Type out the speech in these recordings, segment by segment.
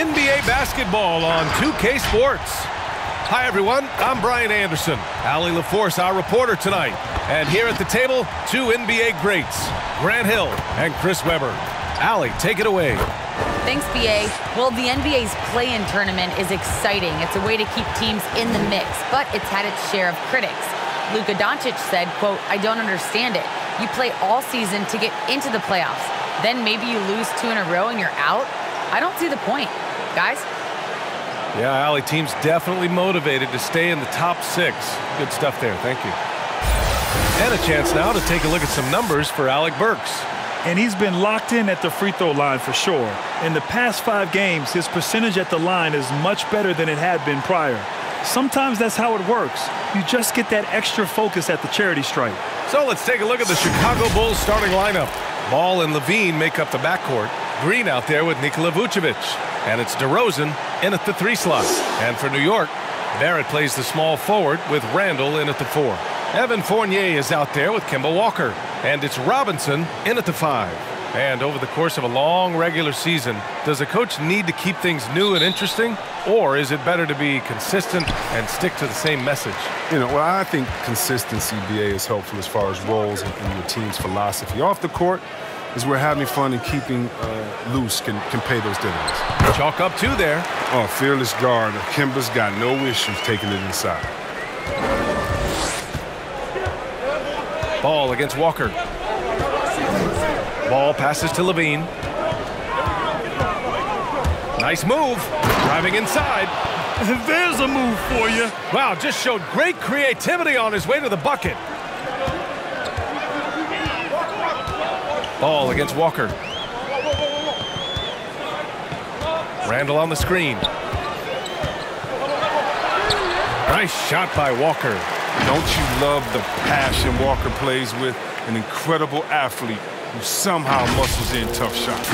NBA basketball on 2K Sports. Hi, everyone. I'm Brian Anderson. Allie LaForce, our reporter tonight. And here at the table, two NBA greats, Grant Hill and Chris Webber. Allie, take it away. Thanks, BA. Well, the NBA's play-in tournament is exciting. It's a way to keep teams in the mix, but it's had its share of critics. Luka Doncic said, quote, "I don't understand it. You play all season to get into the playoffs. Then maybe you lose 2 in a row and you're out? I don't see the point." Guys? Yeah, Allie, team's definitely motivated to stay in the top 6. Good stuff there. Thank you. And a chance now to take a look at some numbers for Alec Burks. And he's been locked in at the free throw line for sure. In the past 5 games, his percentage at the line is much better than it had been prior. Sometimes that's how it works. You just get that extra focus at the charity stripe. So let's take a look at the Chicago Bulls starting lineup. Ball and Levine make up the backcourt. Green out there with Nikola Vucevic. And it's DeRozan in at the 3 slot. And for New York, Barrett plays the small forward with Randall in at the 4. Evan Fournier is out there with Kemba Walker. And it's Robinson in at the 5. And over the course of a long regular season, does a coach need to keep things new and interesting? Or is it better to be consistent and stick to the same message? Well, I think consistency, BA, is helpful as far as roles and your team's philosophy. Off the court is where having fun and keeping loose can pay those dividends. Chalk up 2 there. Oh, fearless guard. Kemba's got no issues taking it inside. Ball against Walker. Ball passes to Levine. Nice move. Driving inside. There's a move for you. Wow, just showed great creativity on his way to the bucket. Ball against Walker. Randall on the screen. Nice shot by Walker. Don't you love the passion Walker plays with? An incredible athlete who somehow muscles in tough shots.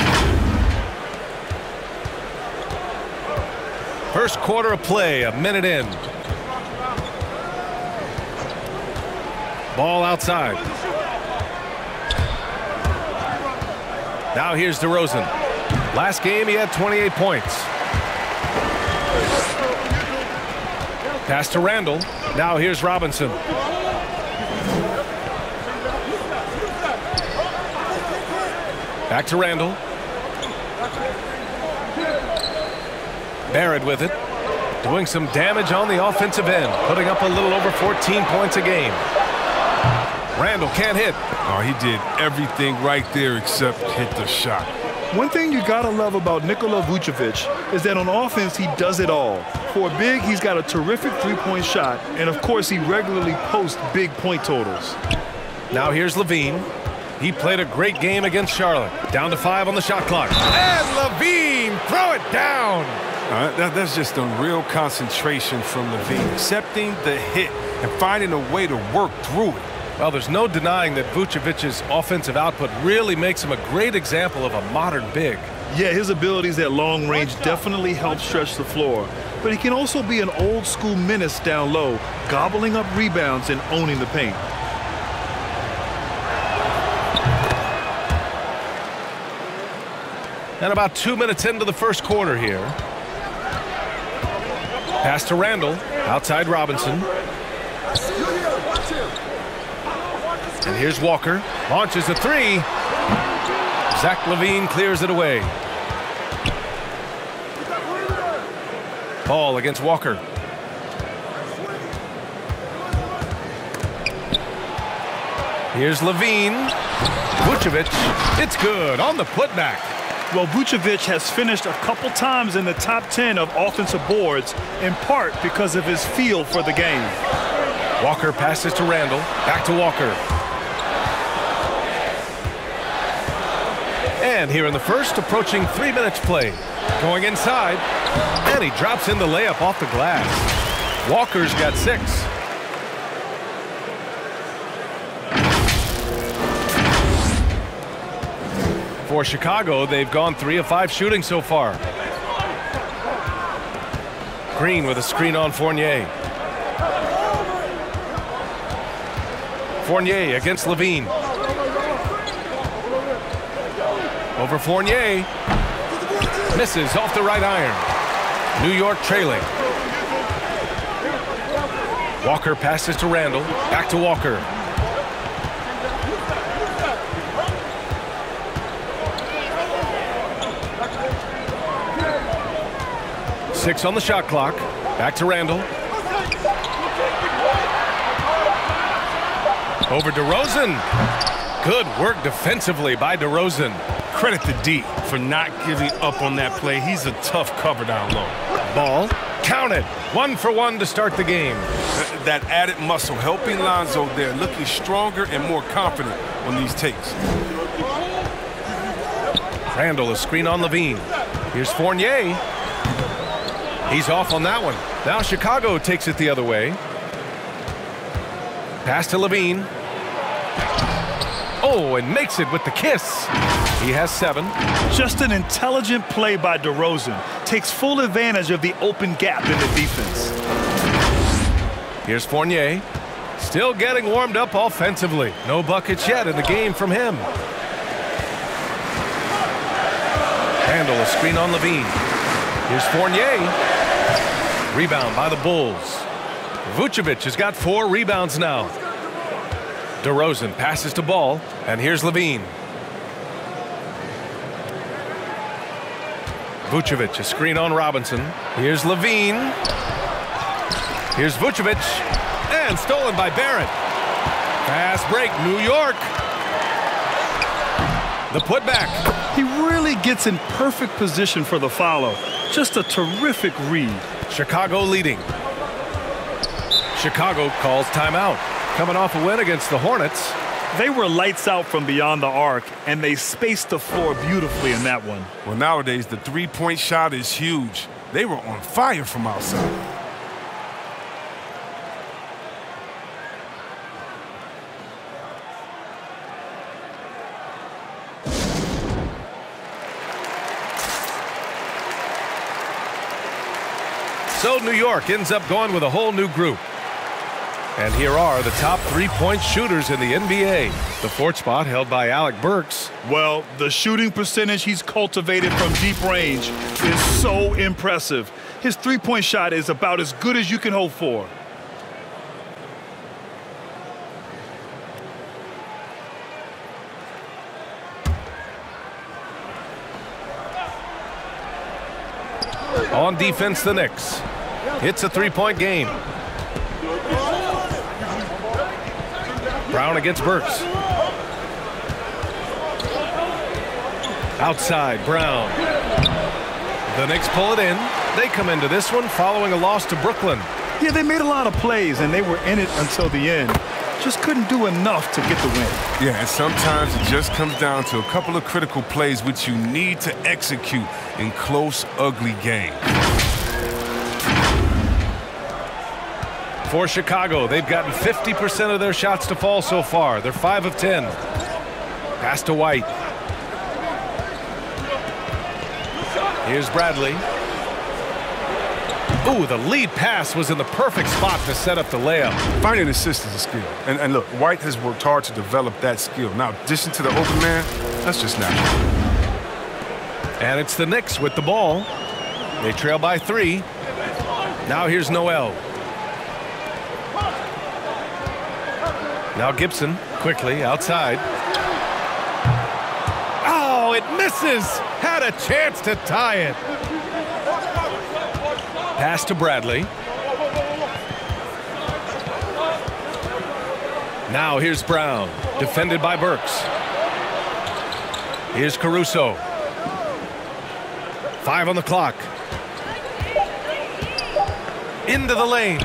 First quarter of play, a minute in. Ball outside. Now here's DeRozan. Last game, he had 28 points. Pass to Randall. Now here's Robinson. Back to Randall. Barrett with it. Doing some damage on the offensive end. Putting up a little over 14 points a game. Randall can't hit. Oh, he did everything right there except hit the shot. One thing you gotta love about Nikola Vucevic is that on offense, he does it all. For a big, he's got a terrific 3-point shot, and of course, he regularly posts big point totals. Now here's Levine. He played a great game against Charlotte. Down to 5 on the shot clock. And Levine, throw it down. That's just a real concentration from Levine, accepting the hit and finding a way to work through it. Well, there's no denying that Vucevic's offensive output really makes him a great example of a modern big. Yeah, his abilities at long range definitely help stretch the floor. But he can also be an old-school menace down low, gobbling up rebounds and owning the paint. And about 2 minutes into the first quarter here. Pass to Randall. Outside Robinson. And here's Walker. Launches a 3. Zach LaVine clears it away. Ball against Walker. Here's LaVine. Vucevic. It's good on the putback. Well, Vucevic has finished a couple times in the top 10 of offensive boards, in part because of his feel for the game. Walker passes to Randall. Back to Walker. And here in the first, approaching 3 minutes played. Going inside, and he drops in the layup off the glass. Walker's got 6. For Chicago, they've gone 3 of 5 shooting so far. Green with a screen on Fournier. Fournier against LaVine. Over Fournier. Misses off the right iron. New York trailing. Walker passes to Randall. Back to Walker. Six on the shot clock. Back to Randall. Over DeRozan. Good work defensively by DeRozan. Credit to D for not giving up on that play. He's a tough cover down low. Ball counted. 1 for 1 to start the game. That added muscle helping Lonzo there, looking stronger and more confident on these takes. Randall, a screen on Levine. Here's Fournier. He's off on that one. Now Chicago takes it the other way. Pass to Levine. Oh, and makes it with the kiss. He has 7. Just an intelligent play by DeRozan. Takes full advantage of the open gap in the defense. Here's Fournier. Still getting warmed up offensively. No buckets yet in the game from him. Randall, a screen on Levine. Here's Fournier. Rebound by the Bulls. Vucevic has got 4 rebounds now. DeRozan passes to Ball, and here's Levine. Vucevic, a screen on Robinson. Here's Levine. Here's Vucevic, and stolen by Barrett. Fast break, New York. The putback. He really gets in perfect position for the follow. Just a terrific read. Chicago leading. Chicago calls timeout. Coming off a win against the Hornets. They were lights out from beyond the arc, and they spaced the floor beautifully in that one. Well, nowadays, the three-point shot is huge. They were on fire from outside. So New York ends up going with a whole new group. And here are the top three-point shooters in the NBA. The 4th spot held by Alec Burks. Well, the shooting percentage he's cultivated from deep range is so impressive. His three-point shot is about as good as you can hope for. On defense, the Knicks. It's a 3-point game. Brown against Burks. Outside, Brown. The Knicks pull it in. They come into this one following a loss to Brooklyn. Yeah, they made a lot of plays, and they were in it until the end. Just couldn't do enough to get the win. Yeah, and sometimes it just comes down to a couple of critical plays which you need to execute in close, ugly games. For Chicago, they've gotten 50% of their shots to fall so far. They're 5 of 10. Pass to White. Here's Bradley. Ooh, the lead pass was in the perfect spot to set up the layup. Finding assists is a skill. And look, White has worked hard to develop that skill. Now, in addition to the open man, that's just natural. And it's the Knicks with the ball. They trail by 3. Now here's Noel. Now Gibson, quickly, outside. Oh, it misses! Had a chance to tie it. Pass to Bradley. Now here's Brown, defended by Burks. Here's Caruso. 5 on the clock. Into the lane.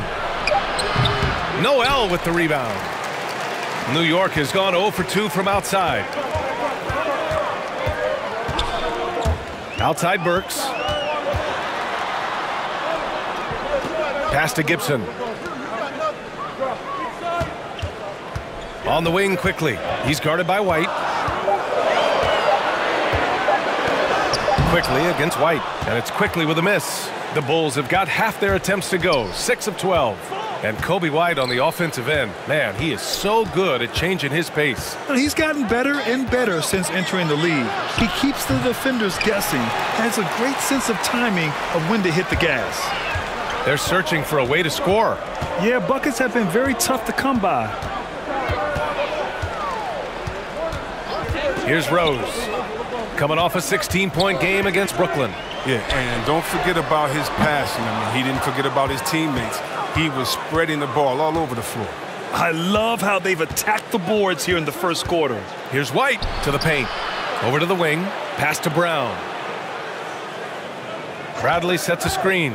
Noel with the rebound. New York has gone 0 for 2 from outside. Outside Burks. Pass to Gibson. On the wing quickly. He's guarded by White. Quickly against White. And it's quickly with a miss. The Bulls have got half their attempts to go. 6 of 12. And Kobe White on the offensive end. Man, he is so good at changing his pace. He's gotten better and better since entering the league. He keeps the defenders guessing, has a great sense of timing of when to hit the gas. They're searching for a way to score. Yeah, buckets have been very tough to come by. Here's Rose, coming off a 16-point game against Brooklyn. Yeah, and don't forget about his passing. I mean, he didn't forget about his teammates. He was spreading the ball all over the floor. I love how they've attacked the boards here in the first quarter. Here's White to the paint. Over to the wing. Pass to Brown. Bradley sets a screen.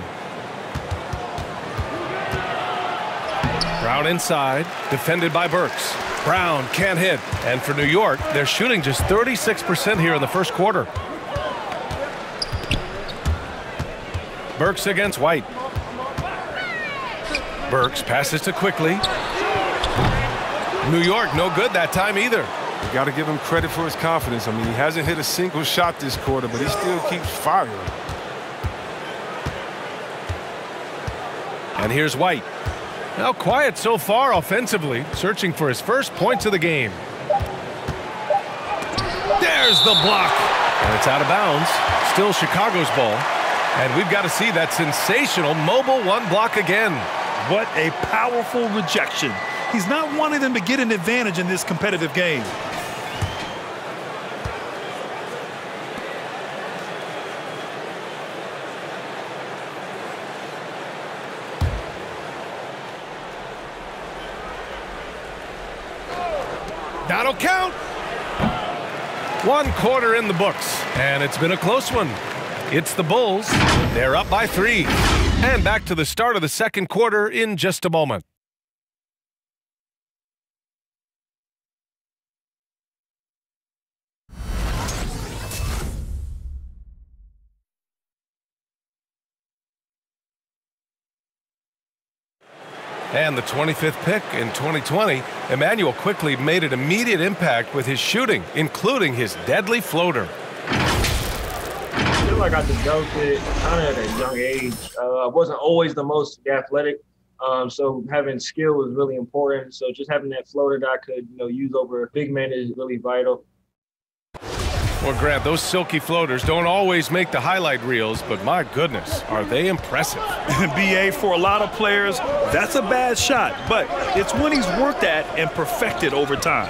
Brown inside. Defended by Burks. Brown can't hit. And for New York, they're shooting just 36% here in the first quarter. Burks against White. Burks passes to Quickly. New York no good that time either. You got to give him credit for his confidence. I mean, he hasn't hit a single shot this quarter, but he still keeps firing. And here's White. Now quiet so far offensively, searching for his first points of the game. There's the block. And it's out of bounds. Still Chicago's ball. And we've got to see that sensational mobile one block again. What a powerful rejection. He's not wanting them to get an advantage in this competitive game. That'll count. 1 quarter in the books, and it's been a close one. It's the Bulls. They're up by 3. And back to the start of the second quarter in just a moment. And the 25th pick in 2020, Immanuel Quickley made an immediate impact with his shooting, including his deadly floater. I feel like I developed it kind of at a young age. I wasn't always the most athletic, so having skill was really important. So just having that floater that I could, use over big men is really vital. Well, Grant, those silky floaters don't always make the highlight reels, but my goodness, are they impressive. BA, for a lot of players, that's a bad shot, but it's one he's worked at and perfected over time.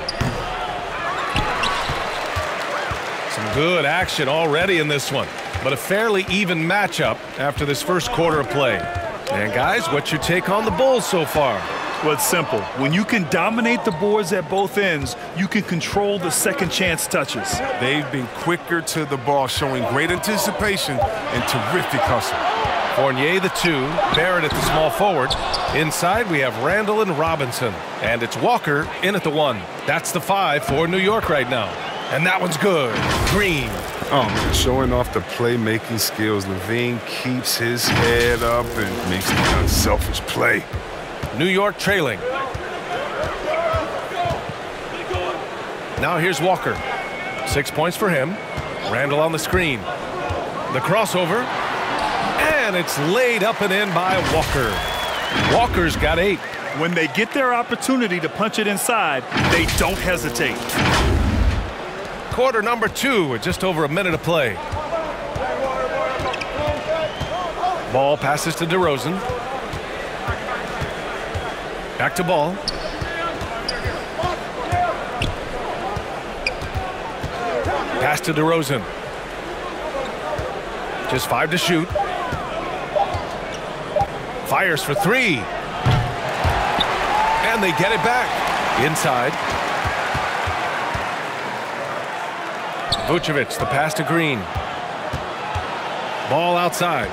Some good action already in this one, but a fairly even matchup after this first quarter of play. And guys, what's your take on the Bulls so far? Well, it's simple. When you can dominate the boards at both ends, you can control the second chance touches. They've been quicker to the ball, showing great anticipation and terrific hustle. Fournier the 2, Barrett at the small forward. Inside we have Randall and Robinson, and it's Walker in at the 1. That's the 5 for New York right now. And that one's good. Green. Oh, man, showing off the playmaking skills. LaVine keeps his head up and makes the unselfish play. New York trailing. Now here's Walker. 6 points for him. Randall on the screen. The crossover. And it's laid up and in by Walker. Walker's got 8. When they get their opportunity to punch it inside, they don't hesitate. Quarter number 2 with just over a minute of play. Ball passes to DeRozan. Back to Ball. Pass to DeRozan. Just 5 to shoot. Fires for 3. And they get it back. Inside. Vucevic, the pass to Green. Ball outside.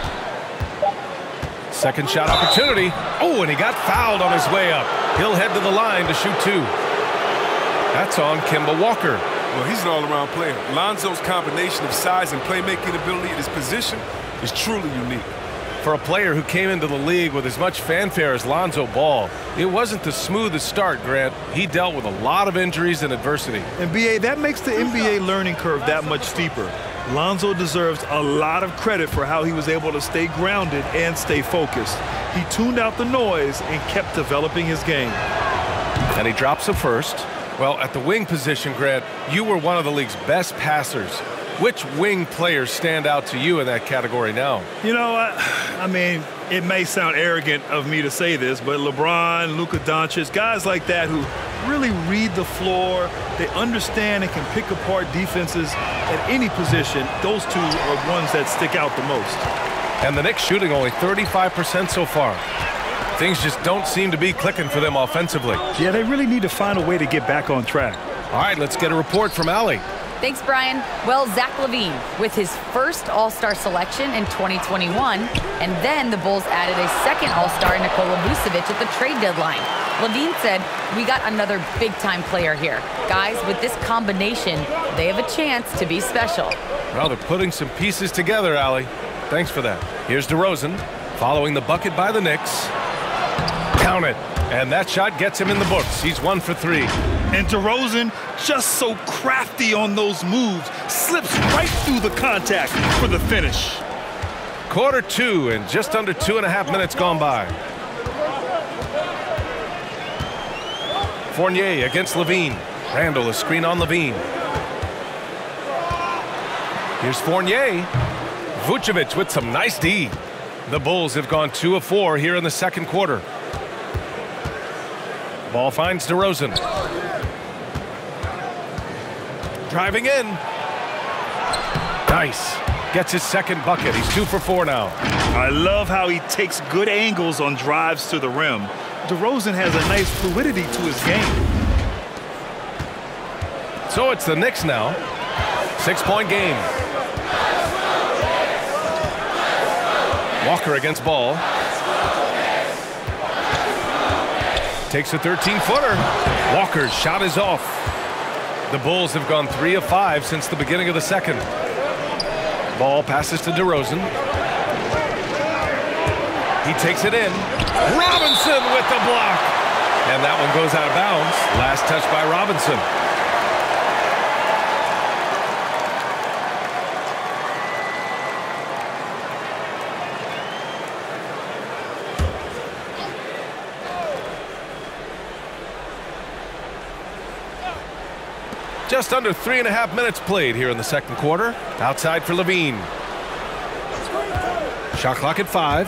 Second shot opportunity. Oh, and he got fouled on his way up. He'll head to the line to shoot 2. That's on Kemba Walker. Well, he's an all-around player. Lonzo's combination of size and playmaking ability at his position is truly unique. For a player who came into the league with as much fanfare as Lonzo Ball, it wasn't the smoothest start, Grant. He dealt with a lot of injuries and adversity. And BA, that makes the NBA learning curve that much steeper. Lonzo deserves a lot of credit for how he was able to stay grounded and stay focused. He tuned out the noise and kept developing his game. And he drops a first. Well, at the wing position, Grant, you were one of the league's best passers. Which wing players stand out to you in that category now? You know, I mean, it may sound arrogant of me to say this, but LeBron, Luka Doncic, guys like that who really read the floor, they understand and can pick apart defenses at any position, those two are ones that stick out the most. And the Knicks shooting only 35% so far. Things just don't seem to be clicking for them offensively. Yeah, they really need to find a way to get back on track. All right, let's get a report from Allie. Thanks, Brian. Well, Zach LaVine with his first All-Star selection in 2021, and then the Bulls added a second All-Star, Nikola Vucevic, at the trade deadline. LaVine said, "We got another big-time player here. Guys, with this combination, they have a chance to be special." Well, they're putting some pieces together, Allie. Thanks for that. Here's DeRozan, following the bucket by the Knicks. Count it. And that shot gets him in the books. He's 1 for 3. And DeRozan, just so crafty on those moves, slips right through the contact for the finish. Quarter 2 and just under 2.5 minutes gone by. Fournier against LaVine. Randall, a screen on LaVine. Here's Fournier. Vucevic with some nice D. The Bulls have gone 2 of 4 here in the second quarter. Ball finds DeRozan. Driving in. Nice. Gets his second bucket. He's 2 for 4 now. I love how he takes good angles on drives to the rim. DeRozan has a nice fluidity to his game. So it's the Knicks now. 6-point game. Walker against Ball. Takes a 13-footer. Walker's shot is off. The Bulls have gone 3 of 5 since the beginning of the second. Ball passes to DeRozan. He takes it in. Robinson with the block. And that one goes out of bounds. Last touch by Robinson. Just under 3.5 minutes played here in the second quarter. Outside for LaVine. Shot clock at 5.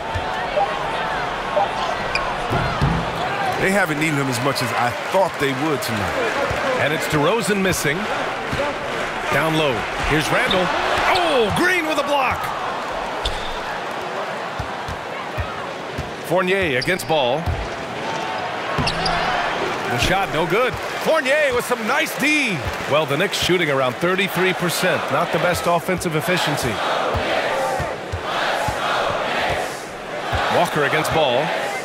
They haven't needed him as much as I thought they would tonight. And it's DeRozan missing. Down low. Here's Randall. Oh, Green with a block. Fournier against Ball. The shot no good. Fournier with some nice D. Well, the Knicks shooting around 33%. Not the best offensive efficiency. Walker against Ball.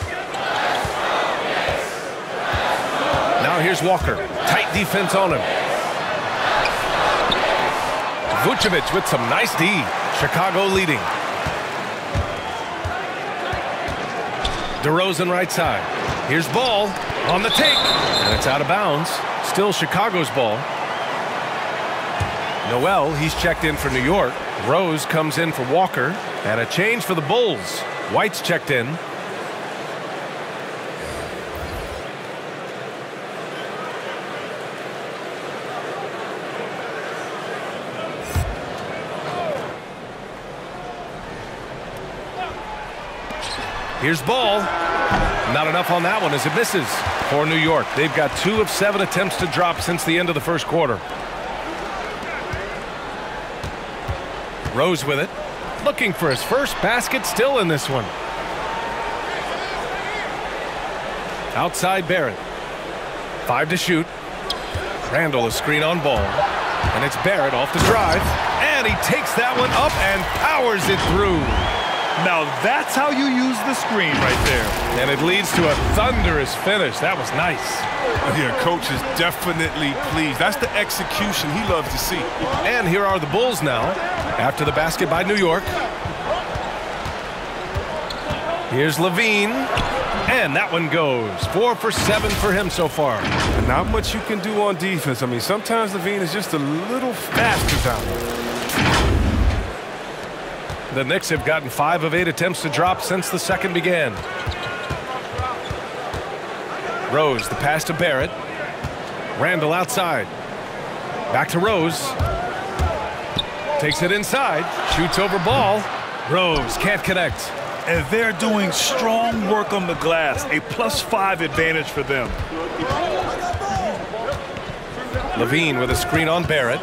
Now here's Walker. Tight defense on him. Vucevic with some nice D. Chicago leading. DeRozan right side. Here's Ball on the take. And it's out of bounds. Still Chicago's ball. Noel, he's checked in for New York. Rose comes in for Walker. And a change for the Bulls. White's checked in. Here's Ball. Not enough on that one as it misses for New York. They've got 2 of 7 attempts to drop since the end of the first quarter. Rose with it. Looking for his first basket still in this one. Outside Barrett. 5 to shoot. Randall a screen on Ball. And it's Barrett off the drive. And he takes that one up and powers it through. Now that's how you use the screen right there. And it leads to a thunderous finish. That was nice. Yeah, coach is definitely pleased. That's the execution he loves to see. And here are the Bulls now after the basket by New York. Here's LaVine. And that one goes. 4 for 7 for him so far. And not much you can do on defense. I mean, sometimes LaVine is just a little faster down there. The Knicks have gotten 5 of 8 attempts to drop since the second began. Rose, the pass to Barrett. Randall outside. Back to Rose. Takes it inside. Shoots over ball. Rose can't connect. And they're doing strong work on the glass. A +5 advantage for them. Levine with a screen on Barrett.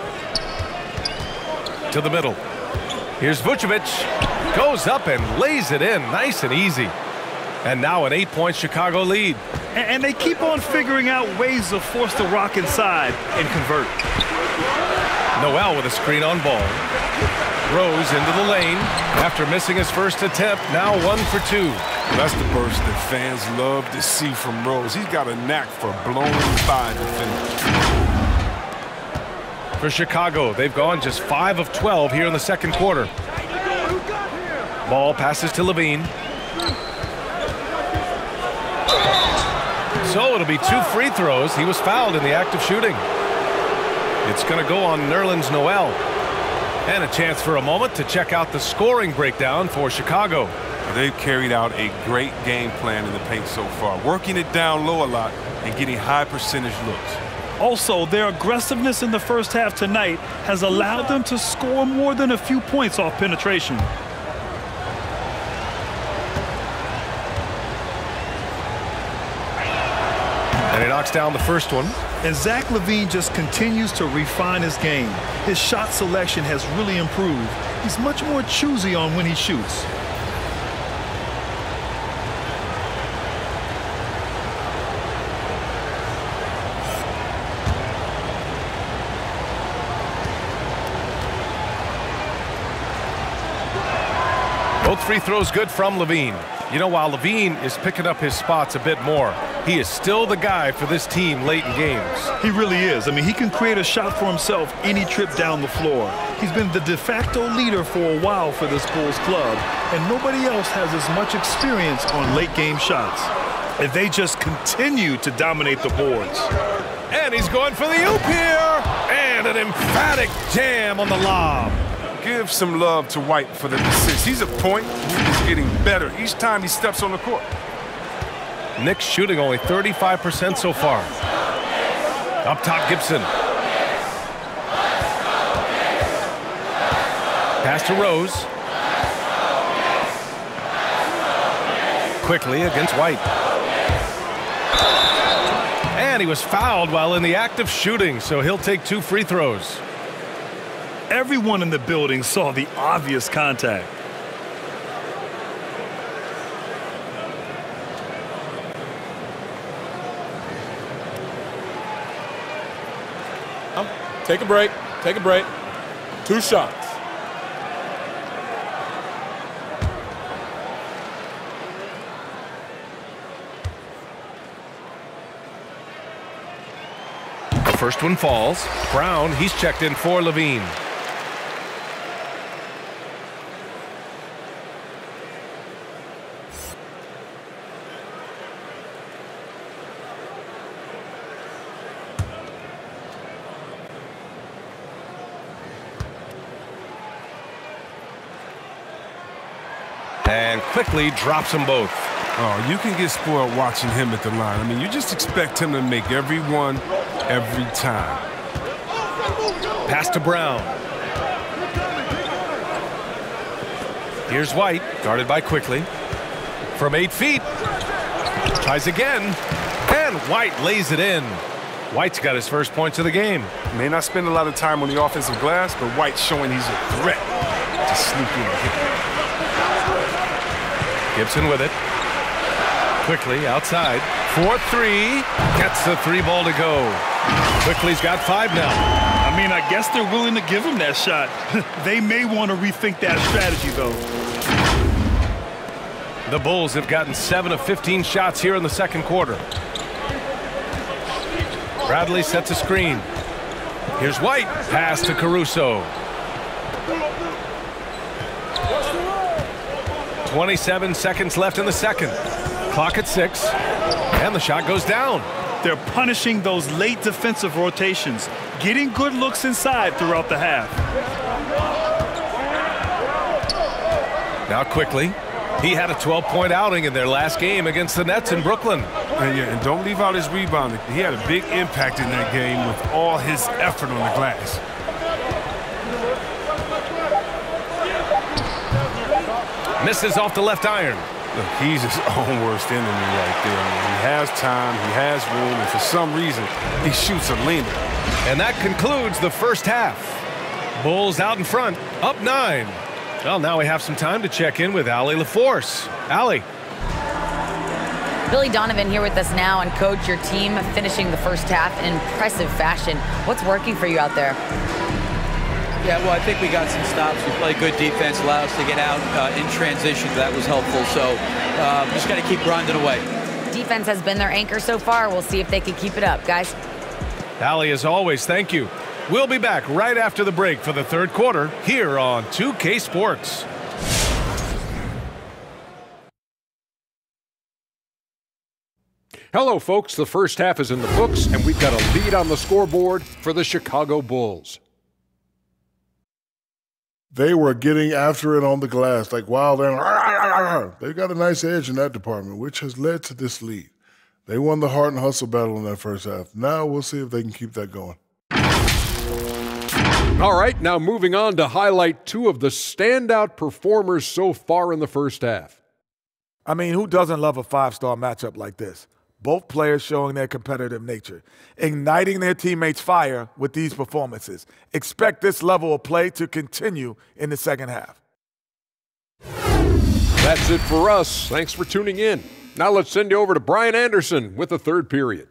To the middle. Here's Vucevic. Goes up and lays it in. Nice and easy. And now an 8-point Chicago lead. And they keep on figuring out ways to force the Rock inside and convert. Noel with a screen on ball. Rose into the lane. After missing his first attempt, now 1 for 2. That's the burst that fans love to see from Rose. He's got a knack for blowing by defenders. For Chicago, they've gone just 5 of 12 here in the second quarter. Ball passes to Levine. So it'll be 2 free throws. He was fouled in the act of shooting. It's going to go on Nerlens Noel. And a chance for a moment to check out the scoring breakdown for Chicago. They've carried out a great game plan in the paint so far, working it down low a lot and getting high percentage looks. Also, their aggressiveness in the first half tonight has allowed them to score more than a few points off penetration. And he knocks down the first one. And Zach LaVine just continues to refine his game. His shot selection has really improved. He's much more choosy on when he shoots. Both free throws good from Levine. You know, while Levine is picking up his spots a bit more, he is still the guy for this team late in games. He really is. I mean, he can create a shot for himself any trip down the floor. He's been the de facto leader for a while for this Bulls club, and nobody else has as much experience on late game shots. And they just continue to dominate the boards. And he's going for the oop here, and an emphatic jam on the lob. Give some love to White for the assist. He's a point. He's getting better each time he steps on the court. Knicks shooting only 35% so far. Up top, Gibson. Pass to Rose. Quickly against White. And he was fouled while in the act of shooting, so he'll take 2 free throws. Everyone in the building saw the obvious contact. Take a break. Take a break. 2 shots. The first one falls. Brown, he's checked in for Levine. And quickly drops them both. Oh, you can get spoiled watching him at the line. I mean, you just expect him to make every one, every time. Pass to Brown. Here's White, guarded by Quickly. From 8 feet. Tries again. And White lays it in. White's got his first points of the game. May not spend a lot of time on the offensive glass, but White's showing he's a threat to sneak in and hit. Gibson with it. Quickly outside. 4-3. Gets the 3 ball to go. Quickly's got 5 now. I mean, I guess they're willing to give him that shot. They may want to rethink that strategy, though. The Bulls have gotten 7 of 15 shots here in the second quarter. Bradley sets a screen. Here's White. Pass to Caruso. 27 seconds left in the second. Clock at 6. And the shot goes down. They're punishing those late defensive rotations, getting good looks inside throughout the half. Now quickly, he had a 12-point outing in their last game against the Nets in Brooklyn. And don't leave out his rebounding. He had a big impact in that game with all his effort on the glass. Misses off the left iron. Look, he's his own worst enemy right there. I mean, he has time, he has room, and for some reason, he shoots a leaner. And that concludes the first half. Bulls out in front, up 9. Well, now we have some time to check in with Allie LaForce. Allie. Billy Donovan here with us now, and coach, your team finishing the first half in impressive fashion. What's working for you out there? Yeah, well, I think we got some stops. We played good defense, allowed us to get out in transition. That was helpful. So just got to keep grinding away. Defense has been their anchor so far. We'll see if they can keep it up, guys. Allie, as always, thank you. We'll be back right after the break for the third quarter here on 2K Sports. Hello, folks. The first half is in the books, and we've got a lead on the scoreboard for the Chicago Bulls. They were getting after it on the glass like wild animals. They've got a nice edge in that department, which has led to this lead. They won the heart and hustle battle in that first half. Now we'll see if they can keep that going. All right, now moving on to highlight 2 of the standout performers so far in the first half. I mean, who doesn't love a 5-star matchup like this? Both players showing their competitive nature, igniting their teammates' fire with these performances. Expect this level of play to continue in the second half. That's it for us. Thanks for tuning in. Now let's send you over to Brian Anderson with the third period.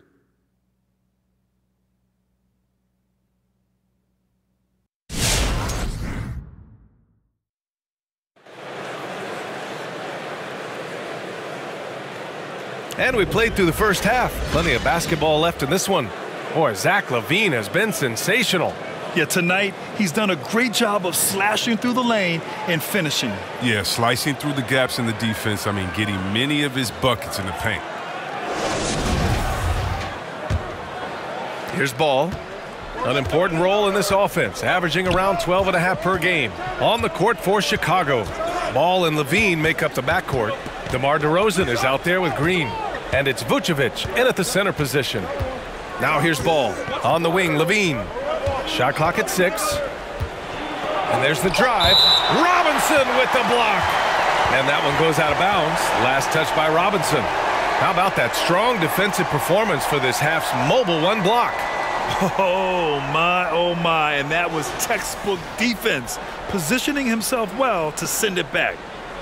And we played through the first half. Plenty of basketball left in this one. Boy, Zach LaVine has been sensational. Yeah, tonight he's done a great job of slashing through the lane and finishing. Yeah, slicing through the gaps in the defense. I mean, getting many of his buckets in the paint. Here's Ball. An important role in this offense, averaging around 12.5 per game. On the court for Chicago. Ball and LaVine make up the backcourt. DeMar DeRozan is out there with Green. And it's Vucevic in at the center position. Now here's Ball. On the wing, LaVine. Shot clock at 6. And there's the drive. Robinson with the block. And that one goes out of bounds. Last touch by Robinson. How about that strong defensive performance for this half's mobile 1 block? Oh my, and that was textbook defense, positioning himself well to send it back.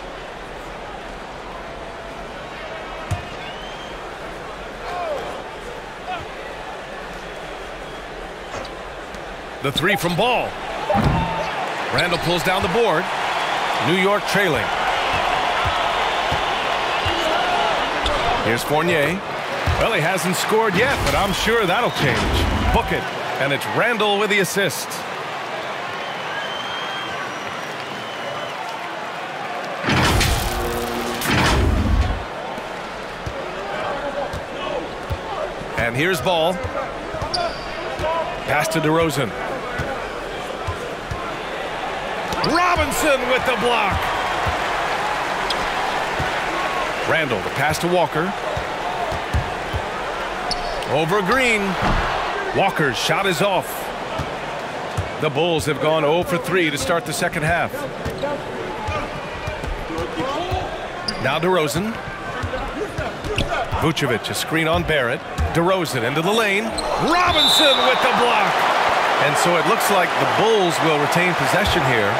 The 3 from Ball. Randall pulls down the board. New York trailing. Here's Fournier. Well, he hasn't scored yet, but I'm sure that'll change. Book it. And it's Randall with the assist. And here's Ball. Pass to DeRozan. Robinson with the block. Randall, the pass to Walker. Over Green. Walker's shot is off. The Bulls have gone 0 for 3 to start the second half. Now DeRozan. Vucevic, a screen on Barrett. DeRozan into the lane. Robinson with the block. And so it looks like the Bulls will retain possession here.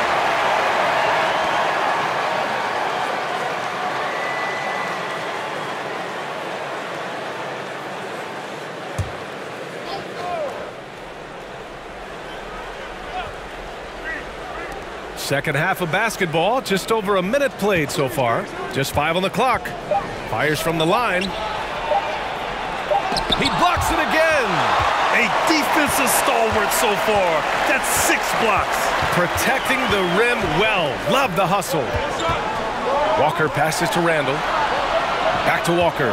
Second half of basketball, just over a minute played so far. Just 5 on the clock. Fires from the line. He blocks it again. A defensive stalwart so far. That's 6 blocks. Protecting the rim well. Love the hustle. Walker passes to Randall. Back to Walker.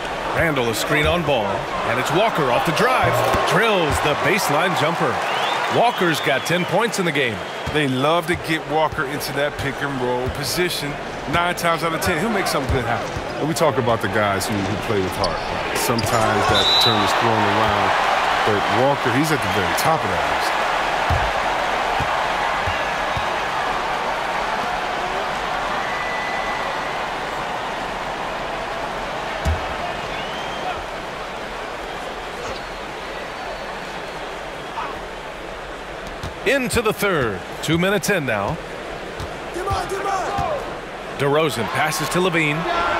Randall, a screen on Ball. And it's Walker off the drive. Drills the baseline jumper. Walker's got 10 points in the game. They love to get Walker into that pick and roll position. 9 times out of 10, he'll make something good happen. And we talk about the guys who play with heart. Sometimes that term is thrown around, but Walker, he's at the very top of that list. Into the third. 2 minutes in now. DeRozan passes to LaVine.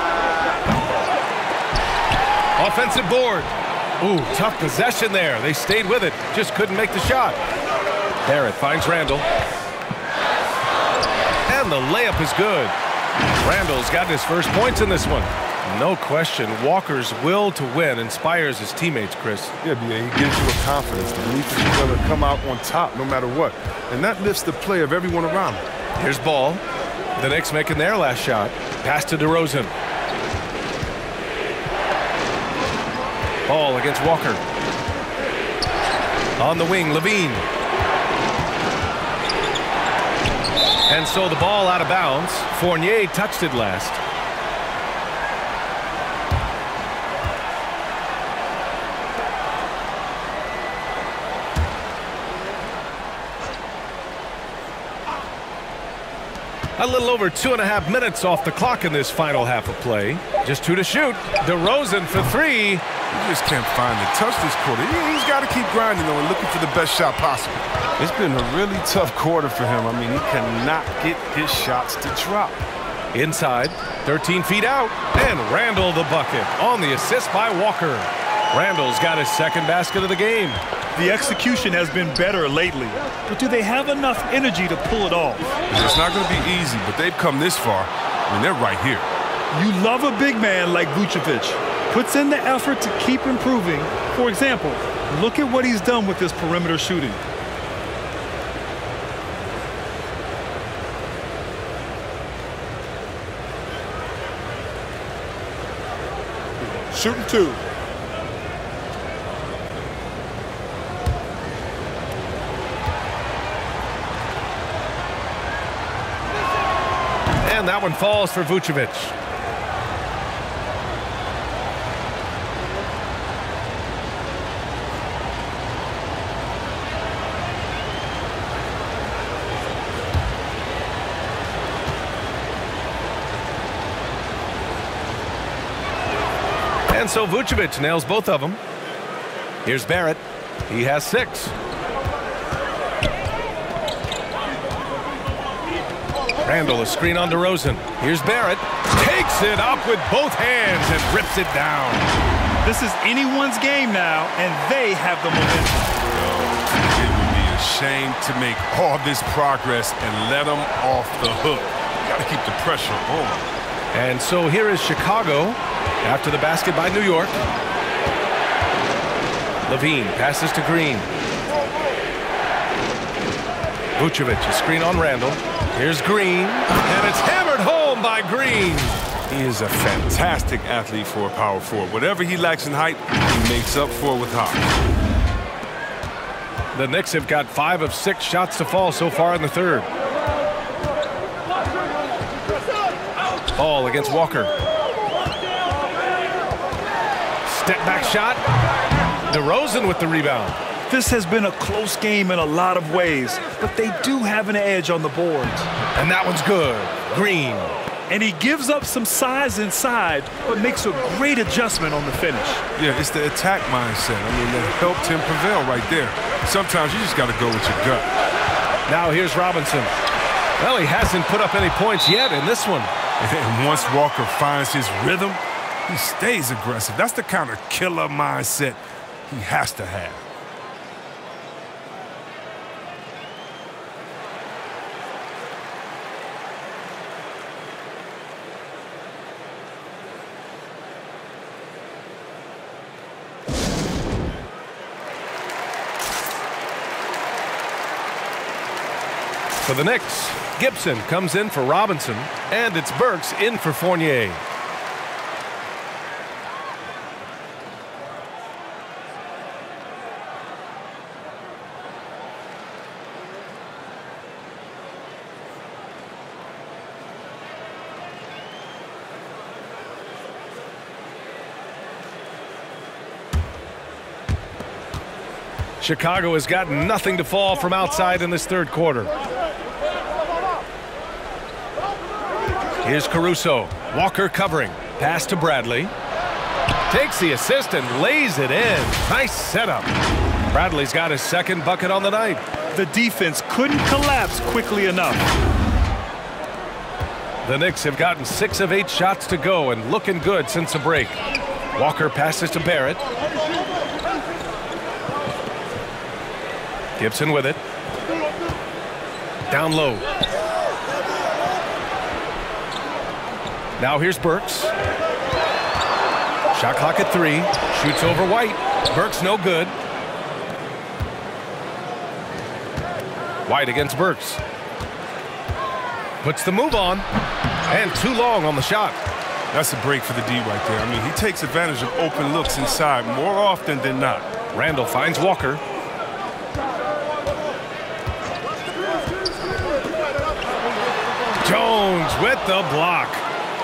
Offensive board. Ooh, tough possession there. They stayed with it. Just couldn't make the shot. Barrett finds Randall. And the layup is good. Randall's got his first points in this one. No question, Walker's will to win inspires his teammates, Chris. Yeah, he gives you a confidence, the belief that you're going to come out on top no matter what. And that lifts the play of everyone around him. Here's Ball. The Knicks making their last shot. Pass to DeRozan. Ball against Walker. On the wing, LaVine. And so the ball out of bounds. Fournier touched it last. A little over 2.5 minutes off the clock in this final half of play. Just 2 to shoot. DeRozan for 3. He just can't find the touch this quarter. He's got to keep grinding, though, and looking for the best shot possible. It's been a really tough quarter for him. I mean, he cannot get his shots to drop. Inside, 13 feet out, and Randall the bucket on the assist by Walker. Randall's got his second basket of the game. The execution has been better lately, but do they have enough energy to pull it off? It's not going to be easy, but they've come this far. I mean, they're right here. You love a big man like Vucevic. Puts in the effort to keep improving. For example, look at what he's done with this perimeter shooting. Shooting 2. And that one falls for Vucevic. And so Vucevic nails both of them. Here's Barrett. He has 6. Randall, a screen on DeRozan. Here's Barrett. Takes it up with both hands and rips it down. This is anyone's game now, and they have the momentum. It would be a shame to make all this progress and let them off the hook. You got to keep the pressure on. And so here is Chicago after the basket by New York. LaVine passes to Green. Vucevic, a screen on Randall. Here's Green, and it's hammered home by Green. He is a fantastic athlete for a power forward. Whatever he lacks in height, he makes up for with height. The Knicks have got 5 of 6 shots to fall so far in the third. Ball against Walker. Step back shot. DeRozan with the rebound. This has been a close game in a lot of ways, but they do have an edge on the boards. And that one's good. Green. And he gives up some size inside, but makes a great adjustment on the finish. Yeah, it's the attack mindset. I mean, that helped him prevail right there. Sometimes you just got to go with your gut. Now here's Robinson. Well, he hasn't put up any points yet in this one. And once Walker finds his rhythm, he stays aggressive. That's the kind of killer mindset he has to have. For the Knicks, Gibson comes in for Robinson, and it's Burks in for Fournier. Chicago has got nothing to fall from outside in this third quarter. Here's Caruso. Walker covering. Pass to Bradley. Takes the assist and lays it in. Nice setup. Bradley's got his second bucket on the night. The defense couldn't collapse quickly enough. The Knicks have gotten 6 of 8 shots to go and looking good since the break. Walker passes to Barrett. Gibson with it. Down low. Now here's Burks. Shot clock at 3. Shoots over White. Burks no good. White against Burks. Puts the move on. And too long on the shot. That's a break for the D right there. I mean, he takes advantage of open looks inside more often than not. Randall finds Walker. Jones with the block.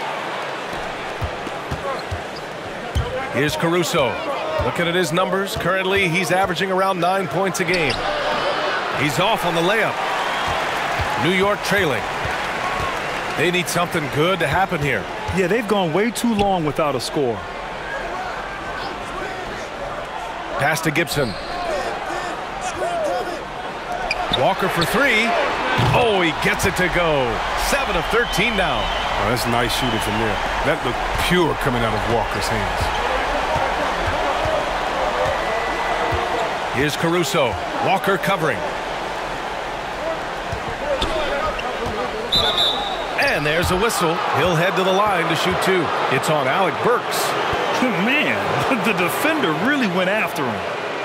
Here's Caruso. Looking at his numbers, currently he's averaging around 9 points a game. He's off on the layup. New York trailing. They need something good to happen here. Yeah, they've gone way too long without a score. Pass to Gibson. Walker for 3. Oh, he gets it to go. 7 of 13 now. Oh, that's nice shooting from there. That looked pure coming out of Walker's hands. Here's Caruso. Walker covering. And there's a whistle. He'll head to the line to shoot 2. It's on Alec Burks. Man, the defender really went after him.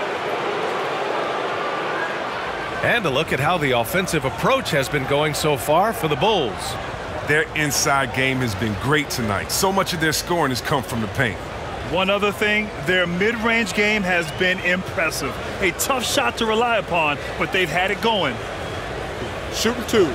And a look at how the offensive approach has been going so far for the Bulls. Their inside game has been great tonight. So much of their scoring has come from the paint. One other thing, their mid-range game has been impressive. A tough shot to rely upon, but they've had it going. Shooting 2.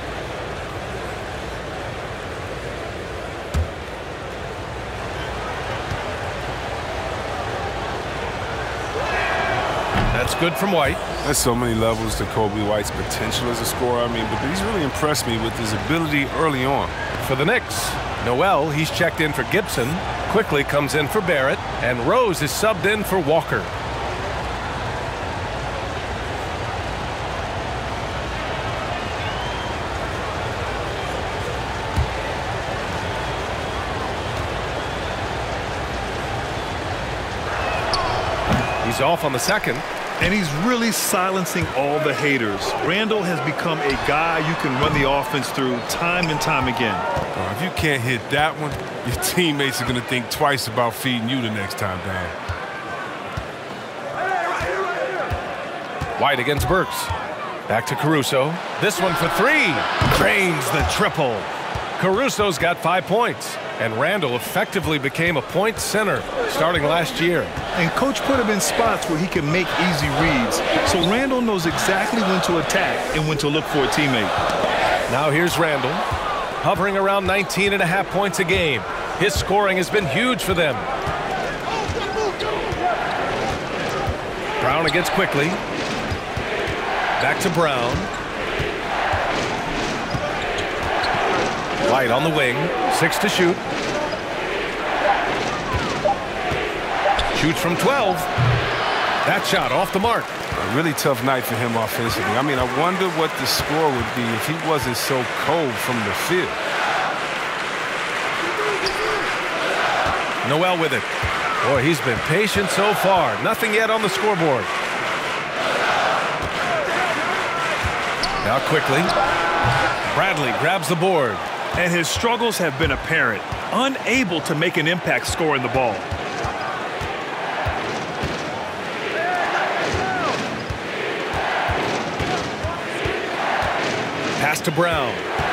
That's good from White. There's so many levels to Kobe White's potential as a scorer. I mean, but he's really impressed me with his ability early on. For the Knicks, Noel, he's checked in for Gibson. Quickly comes in for Barrett. And Rose is subbed in for Walker. He's off on the second. And he's really silencing all the haters. Randall has become a guy you can run the offense through time and time again. If you can't hit that one, your teammates are going to think twice about feeding you the next time down. White against Burks. Back to Caruso. This one for 3. Drains the triple. Caruso's got 5 points. And Randall effectively became a point center starting last year. And coach put him in spots where he can make easy reads. So Randall knows exactly when to attack and when to look for a teammate. Now here's Randall, hovering around 19.5 points a game. His scoring has been huge for them. Brown against Quickly. Back to Brown. White on the wing. 6 to shoot. Shoots from 12. That shot off the mark. A really tough night for him offensively. I mean, I wonder what the score would be if he wasn't so cold from the field. Noel with it. Boy, he's been patient so far. Nothing yet on the scoreboard. Now Quickly. Bradley grabs the board. And his struggles have been apparent. Unable to make an impact scoring the ball. Pass to Brown.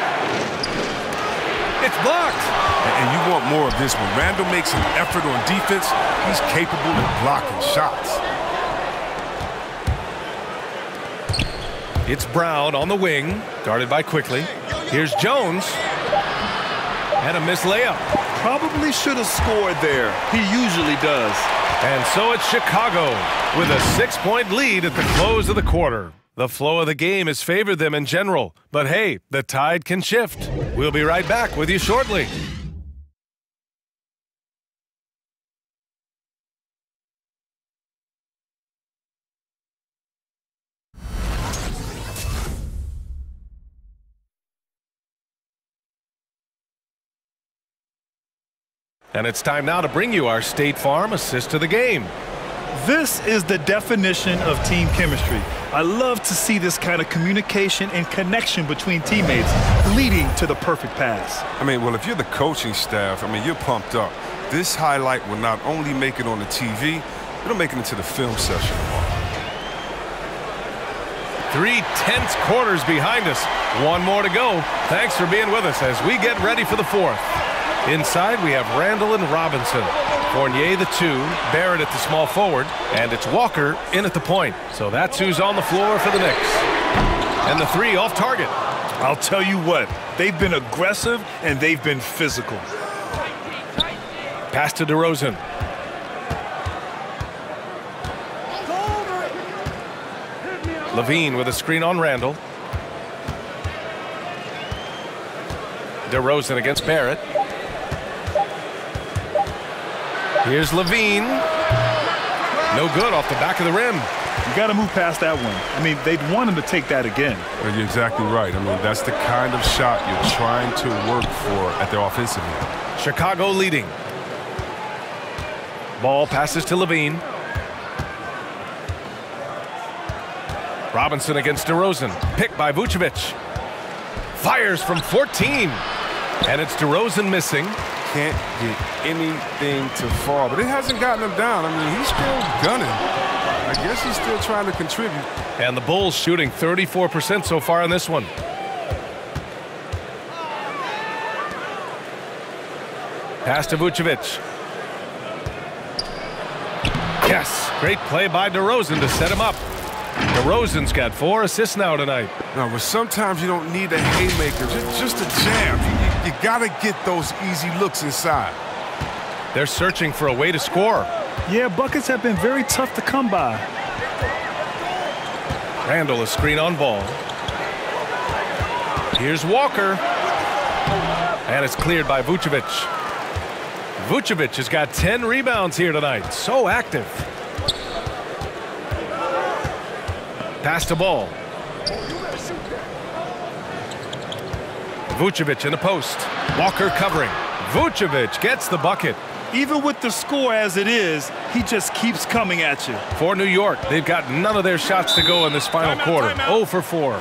It's blocked. And you want more of this. When Randall makes an effort on defense, he's capable of blocking shots. It's Brown on the wing, guarded by Quickly. Here's Jones. And a missed layup. Probably should have scored there. He usually does. And so it's Chicago with a 6-point lead at the close of the quarter. The flow of the game has favored them in general, but hey, the tide can shift. We'll be right back with you shortly. And it's time now to bring you our State Farm assist to the game. This is the definition of team chemistry. I love to see this kind of communication and connection between teammates leading to the perfect pass. I mean, well, if you're the coaching staff, I mean, you're pumped up. This highlight will not only make it on the TV, it'll make it into the film session. 3 tense quarters behind us. One more to go. Thanks for being with us as we get ready for the fourth. Inside, we have Randall and Robinson. Fournier, the 2, Barrett at the small forward, and it's Walker in at the point. So that's who's on the floor for the Knicks. And the 3 off target. I'll tell you what, they've been aggressive and they've been physical. Pass to DeRozan. Levine with a screen on Randall. DeRozan against Barrett. Here's Levine. No good off the back of the rim. You got to move past that one. I mean, they'd want him to take that again. Well, you're exactly right. I mean, that's the kind of shot you're trying to work for at the offensive end. Chicago leading. Ball passes to Levine. Robinson against DeRozan. Picked by Vucevic. Fires from 14. And it's DeRozan missing. Can't get anything to fall, but it hasn't gotten him down. I mean, he's still gunning. I guess he's still trying to contribute. And the Bulls shooting 34% so far in this one. Pass to Vucevic. Yes, great play by DeRozan to set him up. DeRozan's got 4 assists now tonight. No, but sometimes you don't need a haymaker, just a jam. You got to get those easy looks inside. They're searching for a way to score. Yeah, buckets have been very tough to come by. Randall, a screen on ball. Here's Walker. And it's cleared by Vucevic. Vucevic has got 10 rebounds here tonight. So active. Pass to ball. Vucevic in the post. Walker covering. Vucevic gets the bucket. Even with the score as it is, he just keeps coming at you. For New York, they've got none of their shots to go in this final quarter. 0 for 4.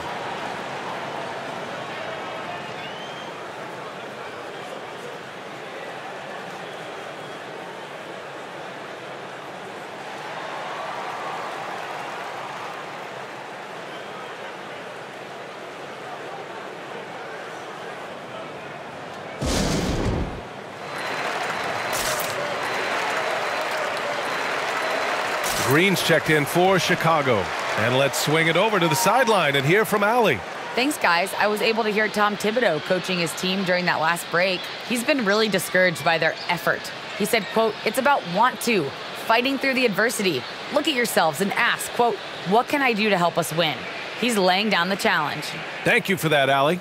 Green's checked in for Chicago. And let's swing it over to the sideline and hear from Allie. Thanks, guys. I was able to hear Tom Thibodeau coaching his team during that last break. He's been really discouraged by their effort. He said, quote, "It's about want to, fighting through the adversity. Look at yourselves and ask, quote, what can I do to help us win?" He's laying down the challenge. Thank you for that, Allie.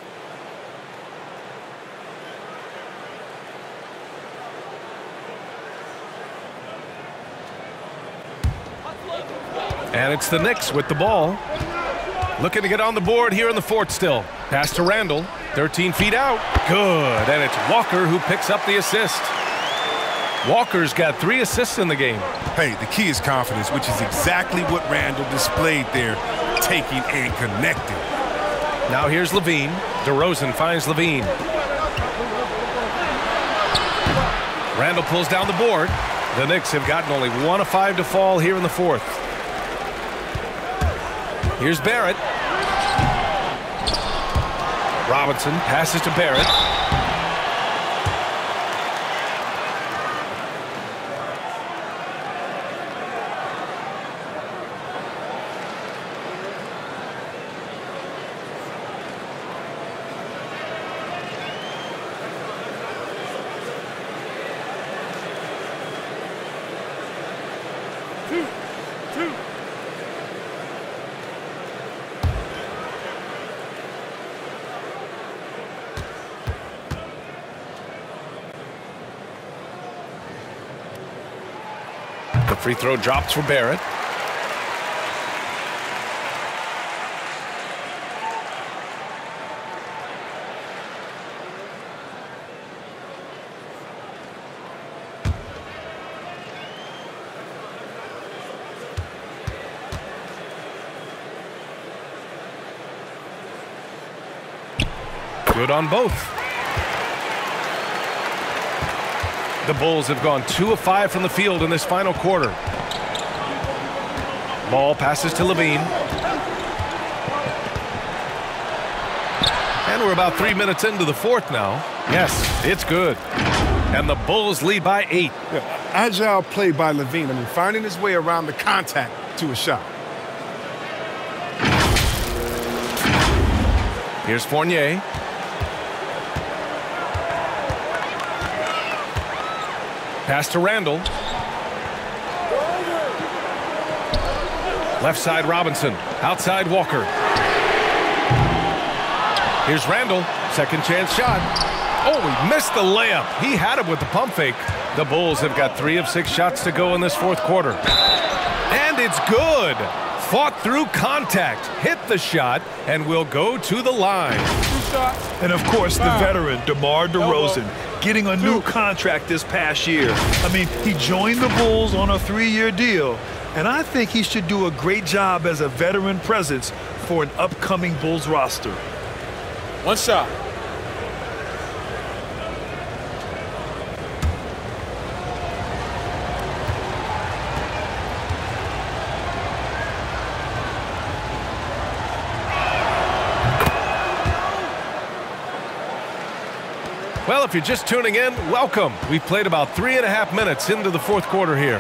And it's the Knicks with the ball. Looking to get on the board here in the fourth still. Pass to Randall. 13 feet out. Good. And it's Walker who picks up the assist. Walker's got 3 assists in the game. Hey, the key is confidence, which is exactly what Randall displayed there, taking and connecting. Now here's Levine. DeRozan finds Levine. Randall pulls down the board. The Knicks have gotten only 1 of 5 to fall here in the fourth. Here's Barrett. Robinson passes to Barrett. Free throw drops for Barrett. Good on both. The Bulls have gone 2 of 5 from the field in this final quarter. Ball passes to Levine. And we're about 3 minutes into the fourth now. Yes, it's good. And the Bulls lead by 8. Yeah, agile play by Levine. I mean, finding his way around the contact to a shot. Here's Fournier. Pass to Randall. Left side Robinson. Outside Walker. Here's Randall. Second chance shot. Oh, he missed the layup. He had it with the pump fake. The Bulls have got 3 of 6 shots to go in this fourth quarter. And it's good. Fought through contact. Hit the shot and will go to the line. And of course, the veteran, DeMar DeRozan, getting a new contract this past year. I mean, he joined the Bulls on a 3-year deal, and I think he should do a great job as a veteran presence for an upcoming Bulls roster. One shot. Well, if you're just tuning in, welcome. We've played about 3.5 minutes into the fourth quarter here.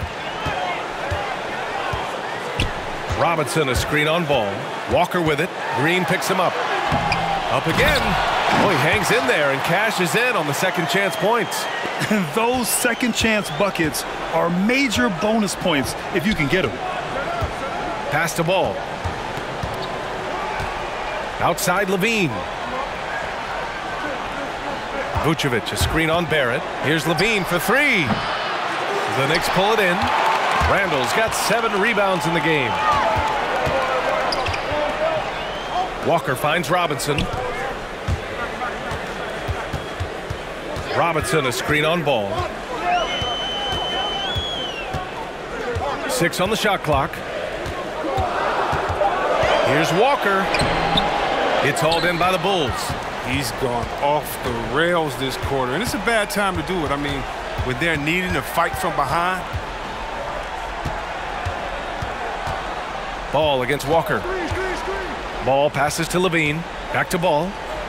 Robinson, a screen on Ball. Walker with it. Green picks him up. Up again. Oh, he hangs in there and cashes in on the second chance points. Those second chance buckets are major bonus points if you can get them. Pass to Ball. Outside Levine. Vucevic, a screen on Barrett. Here's Levine for 3. The Knicks pull it in. Randall's got 7 rebounds in the game. Walker finds Robinson. Robinson, a screen on Ball. 6 on the shot clock. Here's Walker. It's hauled in by the Bulls. He's gone off the rails this quarter, and it's a bad time to do it. I mean, when they're needing to fight from behind. Ball against Walker. Ball passes to Levine. Back to Ball.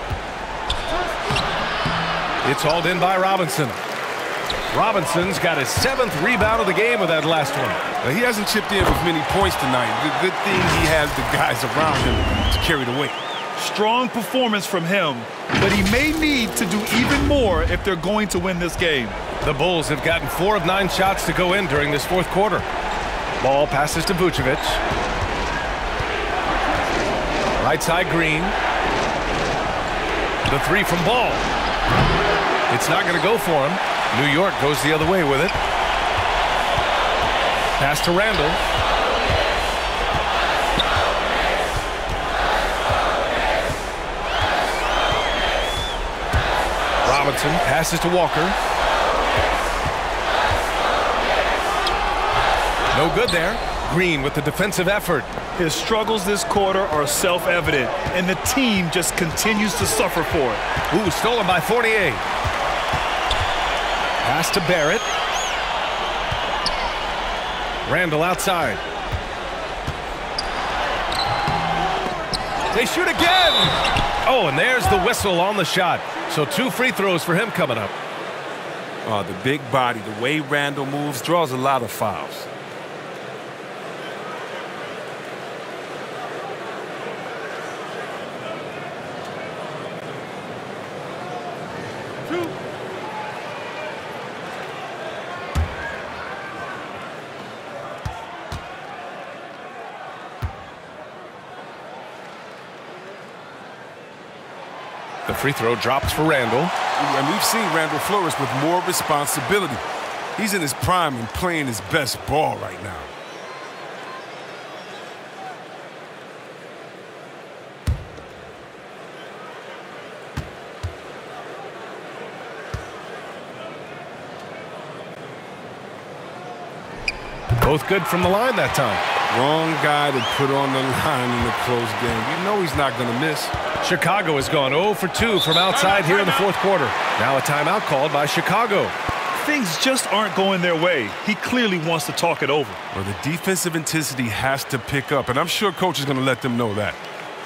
It's hauled in by Robinson. Robinson's got his 7th rebound of the game with that last one. He hasn't chipped in with many points tonight. Good thing he has the guys around him to carry the weight. Strong performance from him, but he may need to do even more if they're going to win this game. The Bulls have gotten 4 of 9 shots to go in during this fourth quarter. Ball passes to Vucevic. Right side Green. The 3 from Ball. It's not going to go for him. New York goes the other way with it. Pass to Randall. Robinson passes to Walker. No good there. Green with the defensive effort. His struggles this quarter are self-evident, and the team just continues to suffer for it. Ooh, stolen by Fournier. Pass to Barrett. Randall outside. They shoot again! Oh, and there's the whistle on the shot. So 2 free throws for him coming up. Oh, the big body, the way Randall moves, draws a lot of fouls. The free throw drops for Randall. And we've seen Randall flourish with more responsibility. He's in his prime and playing his best ball right now. Both good from the line that time. Wrong guy to put on the line in the close game. You know he's not going to miss. Chicago has gone 0 for 2 from outside here in the fourth quarter. Now a timeout called by Chicago. Things just aren't going their way. He clearly wants to talk it over. Well, the defensive intensity has to pick up, and I'm sure coach is going to let them know that.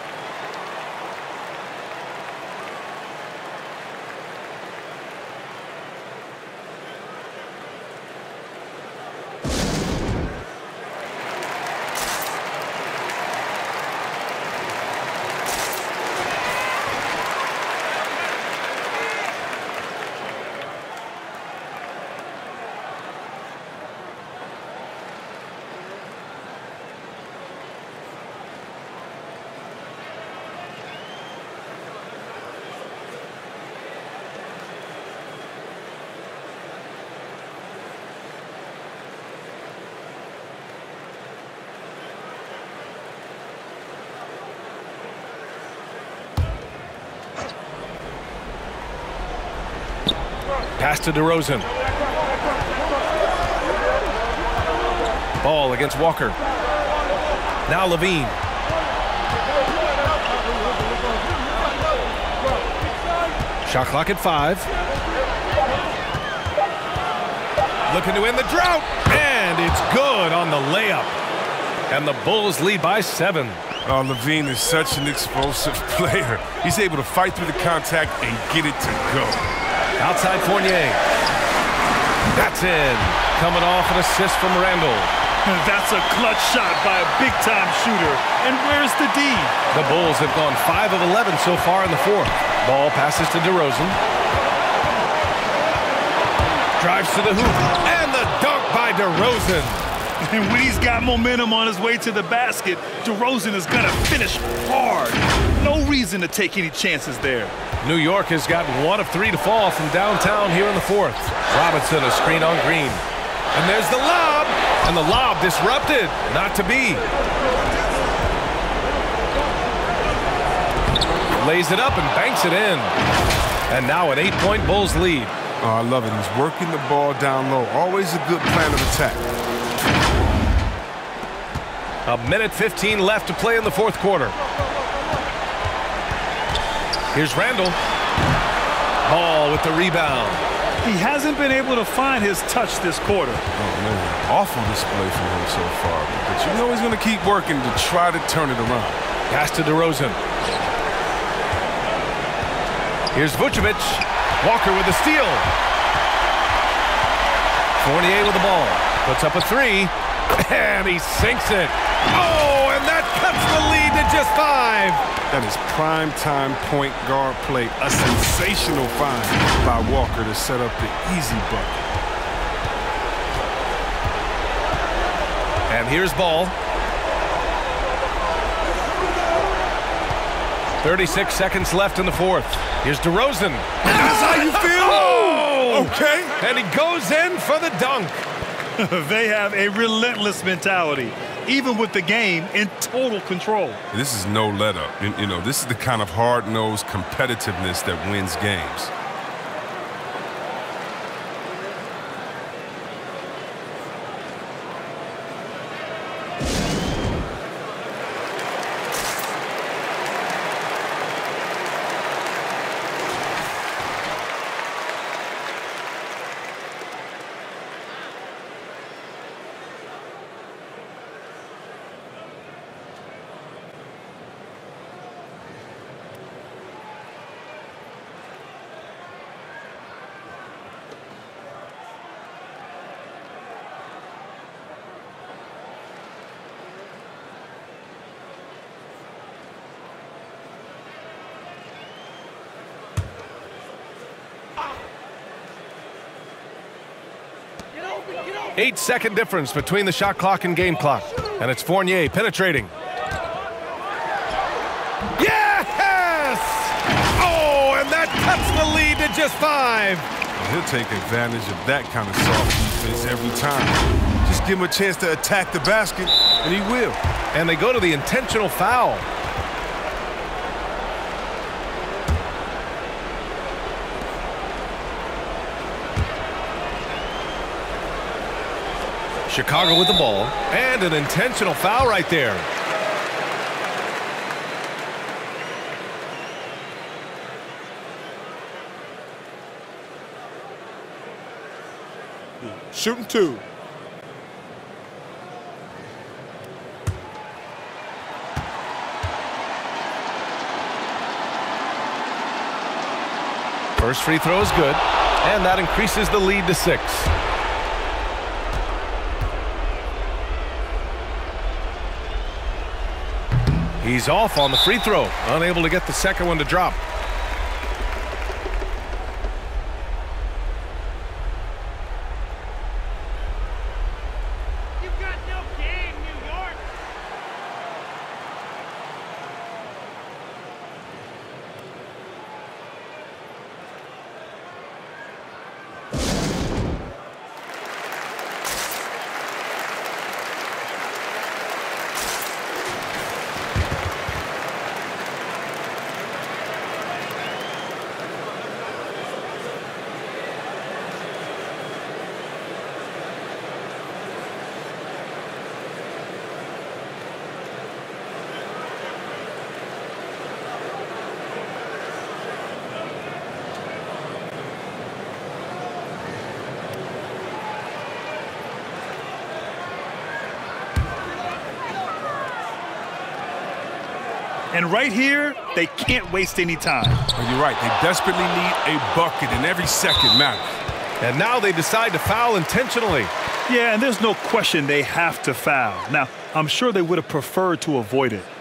Pass to DeRozan. Ball against Walker. Now Levine. Shot clock at 5. Looking to end the drought. And it's good on the layup. And the Bulls lead by 7. Oh, Levine is such an explosive player. He's able to fight through the contact and get it to go. Outside Fournier. That's in. Coming off an assist from Randall. That's a clutch shot by a big-time shooter. And where's the D? The Bulls have gone 5 of 11 so far in the fourth. Ball passes to DeRozan. Drives to the hoop. And the dunk by DeRozan. And when he's got momentum on his way to the basket, DeRozan is going to finish hard. No reason to take any chances there. New York has got 1 of 3 to fall from downtown here in the fourth. Robinson a screen on Green. And there's the lob. And the lob disrupted. Not to be. Lays it up and banks it in. And now an 8-point Bulls lead. Oh, I love it. He's working the ball down low. Always a good plan of attack. 1:15 left to play in the fourth quarter. Here's Randall. Ball with the rebound. He hasn't been able to find his touch this quarter. Oh, man. Awful display from him so far. But you know he's going to keep working to try to turn it around. Pass to DeRozan. Here's Vucevic. Walker with the steal. Fournier with the ball. Puts up a 3. And he sinks it. Oh, and that cuts the lead to just 5. That is prime-time point guard play. A sensational find by Walker to set up the easy bucket. And here's Ball. 36 seconds left in the fourth. Here's DeRozan. That's how you feel? Oh! Okay. And he goes in for the dunk. They have a relentless mentality, even with the game in total control. This is no let-up. You know, this is the kind of hard-nosed competitiveness that wins games. Eight-second difference between the shot clock and game clock. And it's Fournier penetrating. Yes! Oh, and that cuts the lead to just 5. He'll take advantage of that kind of soft defense. offense every time. Just give him a chance to attack the basket, and he will. And they go to the intentional foul. Chicago with the ball, and an intentional foul right there. Shooting 2. First free throw is good, and that increases the lead to 6. He's off on the free throw, unable to get the second one to drop. You've got no game, New York. And right here, they can't waste any time. Well, you're right. They desperately need a bucket, and every second matters. And now they decide to foul intentionally. Yeah, and there's no question they have to foul. Now, I'm sure they would have preferred to avoid it.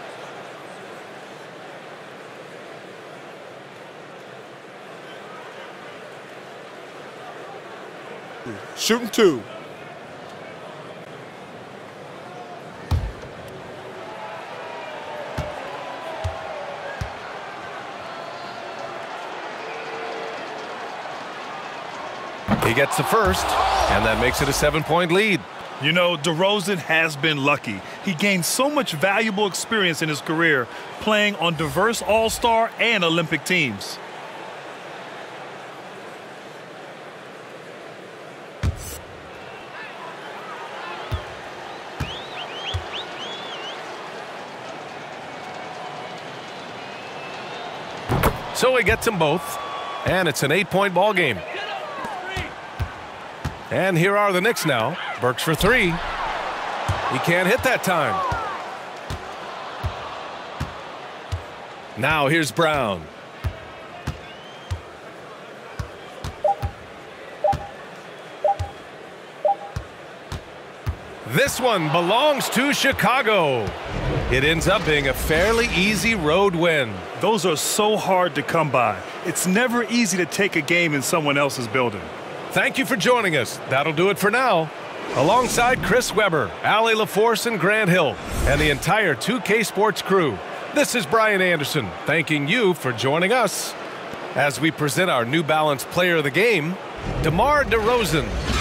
Shooting 2. He gets the first, and that makes it a 7-point lead. You know, DeRozan has been lucky. He gained so much valuable experience in his career playing on diverse All-Star and Olympic teams. So he gets them both, and it's an 8-point ball game. And here are the Knicks now. Burks for 3. He can't hit that time. Now here's Brown. This one belongs to Chicago. It ends up being a fairly easy road win. Those are so hard to come by. It's never easy to take a game in someone else's building. Thank you for joining us. That'll do it for now. Alongside Chris Webber, Allie LaForce, and Grant Hill, and the entire 2K Sports crew, this is Brian Anderson thanking you for joining us as we present our New Balance Player of the Game, DeMar DeRozan.